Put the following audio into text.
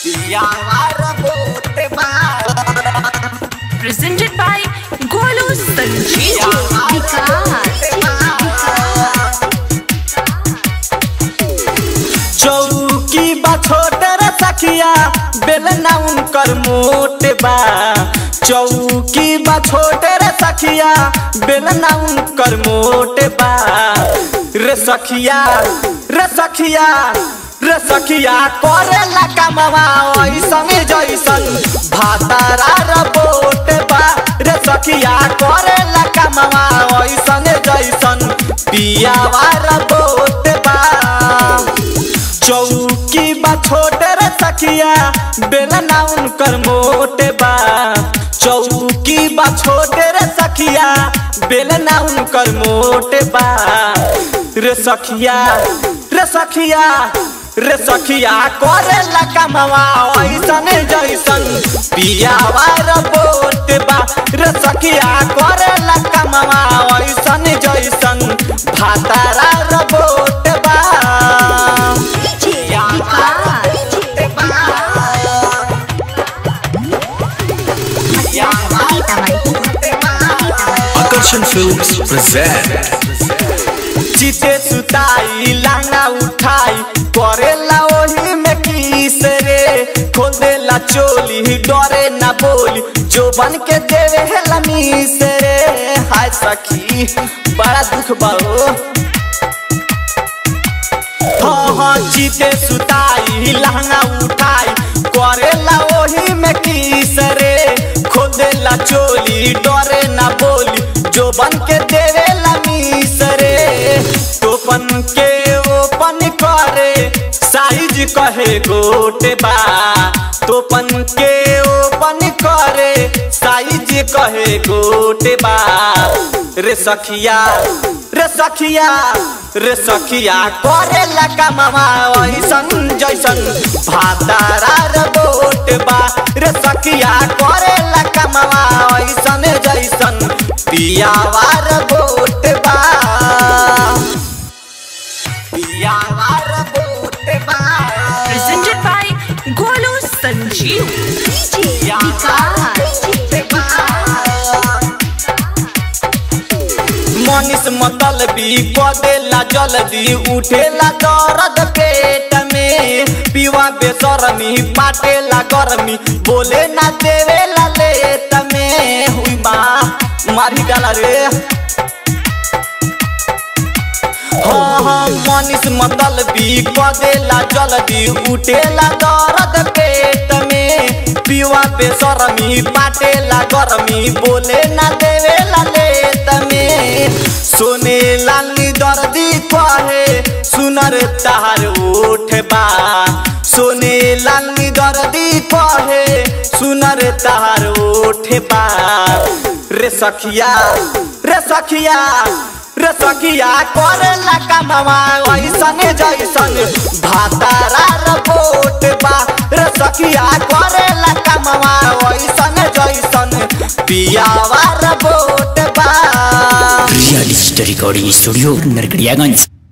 Presented by Golu Sanjeev चौकी बा छोटे रे सखिया बेलना उनकर मोटे बा। चौकी बा छोटे रे सखिया बेलना उनकर मोटे बा। रे सखिया रे सखिया रे सखिया करेला कमवा ऐसन जैसन भातारा रबोट बा। रे सखिया करेला कमवा ऐसन जैसन पियावा रबोट बा। चौकी बा छोटे रे सखिया बेलना उनकर मोटे बा। चौकी बा छोटे रे सखिया बेलना उनकर मोटे बा। रे सखिया रे सखिया रे सखिया करेला कमवा ऐसन जैसन पियावा रबोट बा। रे सखिया करेला कमवा ऐसन जैसन भातारा रबोट बा। Akarshan Films present चिते सुताई लांगा उठाई करेला ओही में किस रे। खोल देला चोली डरे ना बोली जो बन के देवे है लमीस रे। हाय सखी बड़ा दुख बाओ। हाँ चिते सुताई लहंगा उठाई करेला ओही में किस रे। खोल देला चोली डरे ना बोली जो बन के देवे लमीस रे। तोपन के ओपन करे साइज कहे गोटे बा। तोपन के ओपन करे साइज कहे गोटे बा। रे सखिया रे सखिया रे सखिया करेला कमवा ऐसन जैसन भातारा रबोट बा। रे सखिया करेला कमवा ऐसन जैसन पियावा रबोट बा। पियावा रबोट बा। Presented by Golu Sanjeev Manish मतलबी कदेला जल्दी उठेला दर्द पेट में। पीवा बेसरमी पाटेला गर्मी बोले ना देवेला लेट में। हुई माँ मारी डाला रे। हाँ मनीष मतलबी कदेला जल्दी उठेला दर्द पेट में। पीवा बेसरमी पाटेला गर्मी बोले ना देवेला लेट में। सोने लाली दर्दी कहे सुनर तार उठ बा। सोने लाली दर्दी कहे सुनर तार उठ बा। रे सखिया रे सखिया रे सखिया करेला कमवा ऐसन जैसन भातारा रबोट बा। रे सखिया करेला कमवा ऐसन जैसन पियावा रबोट बा। Real Digital Recording Studio Narkadiaganj।